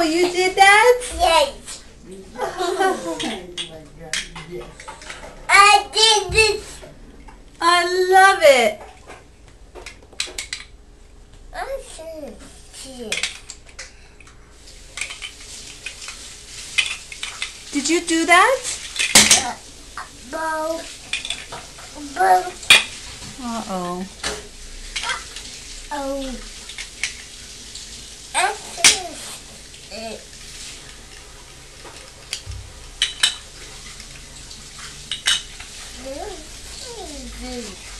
you did that? Yes. I did this. I love it. I should see it. Did you do that? Bow. Bow. Uh-oh. Oh. I finished it. This is good.